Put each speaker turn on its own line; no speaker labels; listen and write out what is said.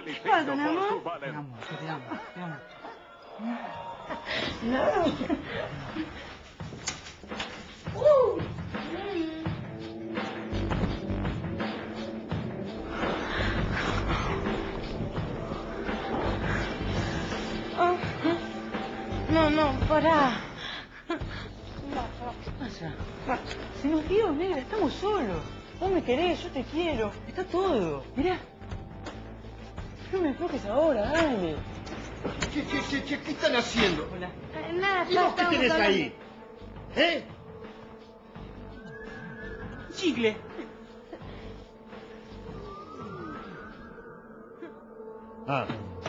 felicito
mi
por
amor?
su valentía.
Te amo, yo te amo, te amo.
No, pará.
¿Qué pasa? Se nos dio, negra, estamos solos. Vos me querés, yo te quiero. Está todo. Mirá. No me enfoques ahora, dale.
¿Qué están haciendo?
Hola.
Nada,
¿Y vos qué
estábamos
tenés
hablando.
ahí? ¿Eh?
Chicle.
Ah.